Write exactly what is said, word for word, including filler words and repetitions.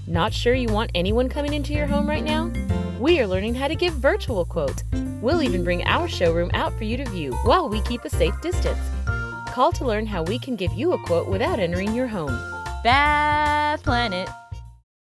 Not sure you want anyone coming into your home right now? We are learning how to give virtual quotes. We'll even bring our showroom out for you to view while we keep a safe distance. Call to learn how we can give you a quote without entering your home. Bath Planet.